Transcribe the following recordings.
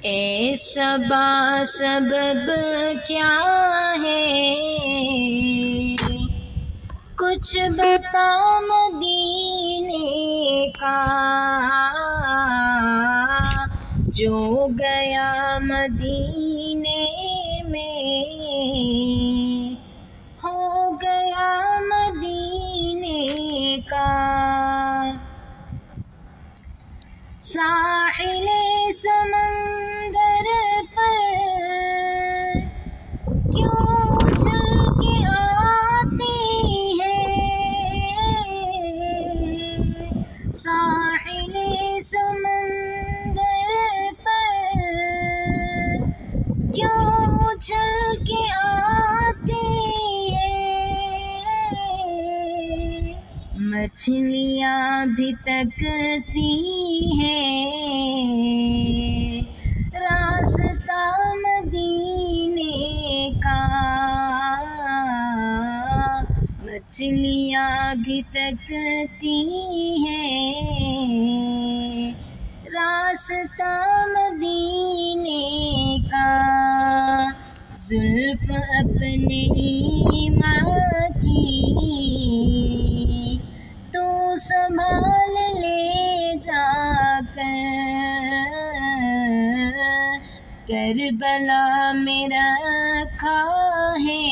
اے صبا سبب کیا ہے، کچھ بتا مدینے کا، جو گیا مدینے میں ہو گیا مدینے کا۔ ساحل سمندر پر کیوں اچھل کے آتی ہے، ساحل سمندر پر کیوں اچھل کے آتی ہے، مچھلیاں بھی تکتی ہیں راستہ مدینے کا، مچھلیاں بھی تکتی ہیں راستہ مدینے کا۔ زلف اپنے ایمان کی تو سنبھال لے جا کر، کربلا میں رکھا ہے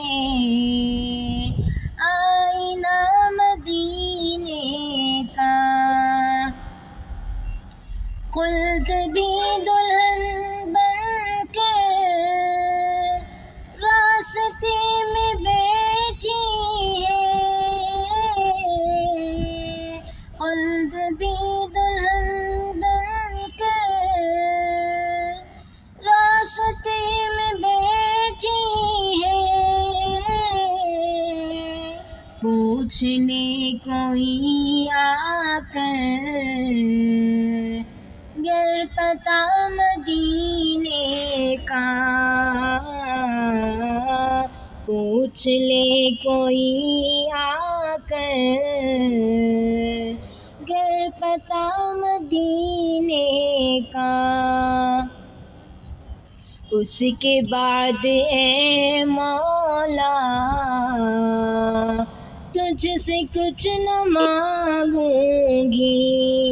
آئینہ مدینے کا۔ خلد بھی دلہن بن کے راستے میں بیٹھی ہے، خلد بھی دلہن بن کے راستے میں بیٹھی ہے، پوچھ لے کوئی آ کر گر پتہ مدینے کا، پوچھ لے کوئی آ کر گر پتہ مدینے کا۔ اس کے بعد اے مولا تجھ سے کچھ نہ مانگوں گی،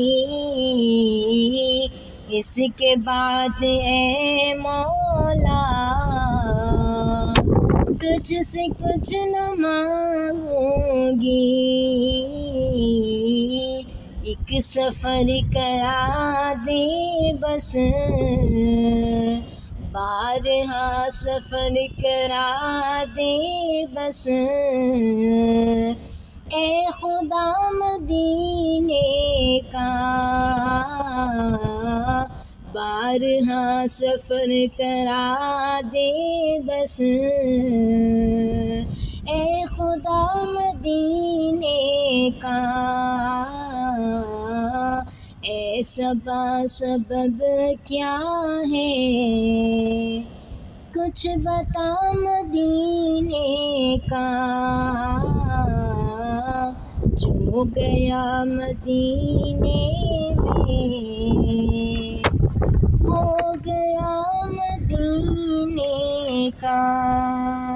اس کے بعد اے مولا تجھ سے کچھ نہ مانگوں گی، ایک سفر کرا دے بس، بارہا سفر کرا دے بس، اے خدا مدینے کا، بارہا سفر کرا دے بس، اے خدا مدینے کا۔ اے صبا سبب کیا ہے، کچھ بتا مدینے کا، جو گیا مدینے میں ہو گیا مدینے کا۔